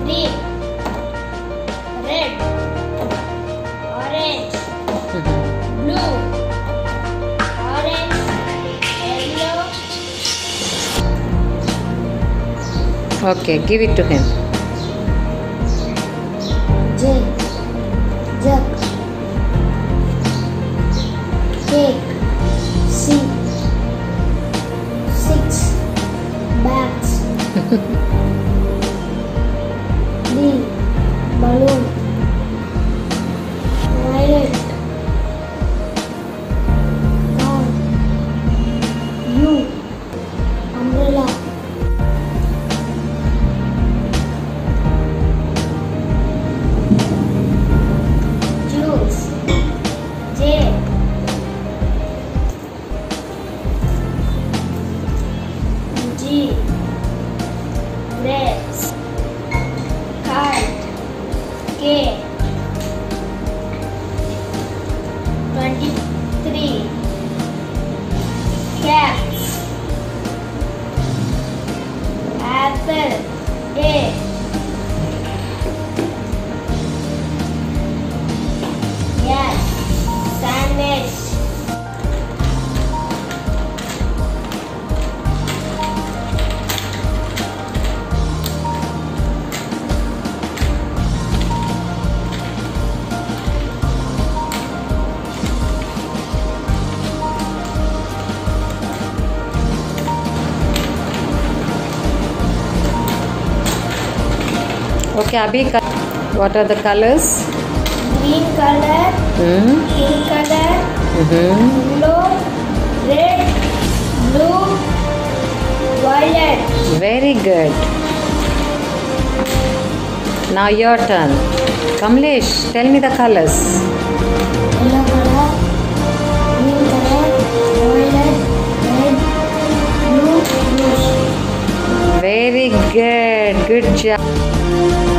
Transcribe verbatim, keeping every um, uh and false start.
green, red, orange, blue, orange, yellow. Okay, give it to him. J, jug, cake, C, six, bags, D, balloon, violet, R, U, umbrella. Juice, J, G, grapes, kite, K, twenty-three, cats, apple, A, yes, sandwich. Okay, Abhi, what are the colors? Green color, Hmm? pink color, Mm-hmm. yellow, red, blue, violet. Very good. Now your turn. Kamlesh, tell me the colors. Yellow color, green color, violet, red, blue, blue. Very good. Good job.